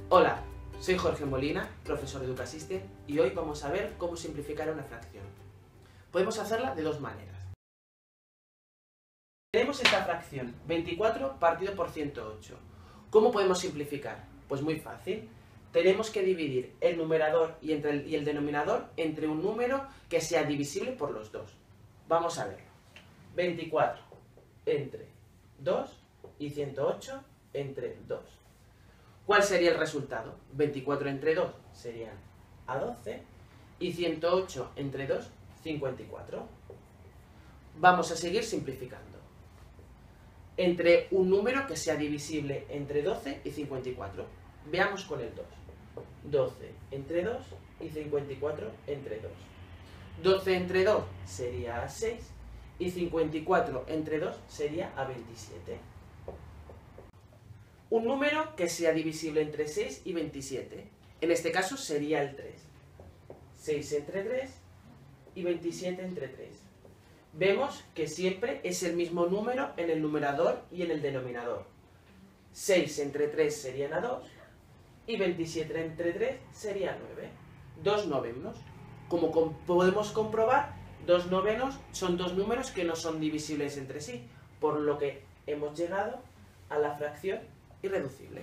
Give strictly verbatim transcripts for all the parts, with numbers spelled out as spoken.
Hola, soy Jorge Molina, profesor de Educasystem, y hoy vamos a ver cómo simplificar una fracción. Podemos hacerla de dos maneras. Tenemos esta fracción, veinticuatro partido por ciento ocho. ¿Cómo podemos simplificar? Pues muy fácil. Tenemos que dividir el numerador y, entre el, y el denominador entre un número que sea divisible por los dos. Vamos a verlo. veinticuatro entre dos y ciento ocho entre dos. ¿Cuál sería el resultado? veinticuatro entre dos serían a doce y ciento ocho entre dos, cincuenta y cuatro. Vamos a seguir simplificando. Entre un número que sea divisible entre doce y cincuenta y cuatro. Veamos con el dos. doce entre dos y cincuenta y cuatro entre dos. doce entre dos sería a seis y cincuenta y cuatro entre dos sería a veintisiete. Un número que sea divisible entre seis y veintisiete. En este caso sería el tres. seis entre tres y veintisiete entre tres. Vemos que siempre es el mismo número en el numerador y en el denominador. seis entre tres serían a dos y veintisiete entre tres sería nueve. dos novenos. Como com- podemos comprobar, dos novenos son dos números que no son divisibles entre sí, por lo que hemos llegado a la fracción irreducible.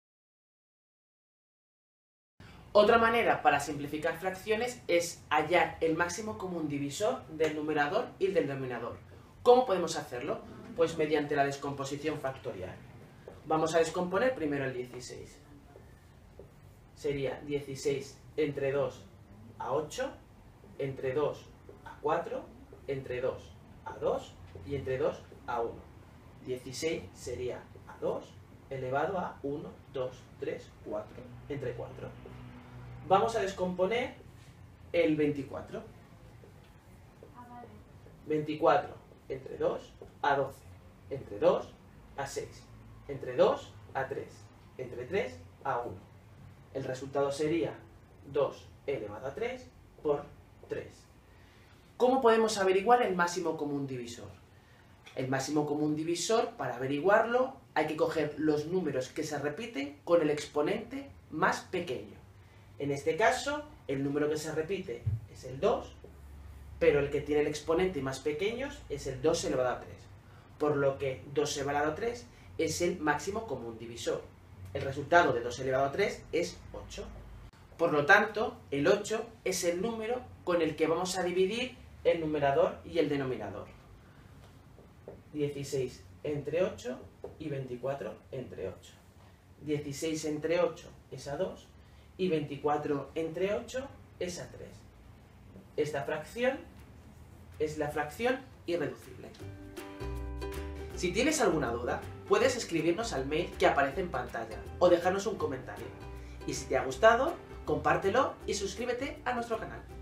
Otra manera para simplificar fracciones es hallar el máximo común divisor del numerador y del denominador. ¿Cómo podemos hacerlo? Pues mediante la descomposición factorial. Vamos a descomponer primero el dieciséis. Sería dieciséis entre dos a ocho, entre dos a cuatro, entre dos a dos y entre dos a uno. dieciséis sería a dos elevado a uno, dos, tres, cuatro, entre cuatro. Vamos a descomponer el veinticuatro. veinticuatro entre dos a doce, entre dos a seis, entre dos a tres, entre tres a uno. El resultado sería dos elevado a tres por tres. ¿Cómo podemos averiguar el máximo común divisor? El máximo común divisor, para averiguarlo, hay que coger los números que se repiten con el exponente más pequeño. En este caso, el número que se repite es el dos, pero el que tiene el exponente más pequeño es el dos elevado a tres. Por lo que dos elevado a tres es el máximo común divisor. El resultado de dos elevado a tres es ocho. Por lo tanto, el ocho es el número con el que vamos a dividir el numerador y el denominador. dieciséis entre ocho y veinticuatro entre ocho. dieciséis entre ocho es a dos y veinticuatro entre ocho es a tres. Esta fracción es la fracción irreducible. Si tienes alguna duda, puedes escribirnos al mail que aparece en pantalla o dejarnos un comentario. Y si te ha gustado, compártelo y suscríbete a nuestro canal.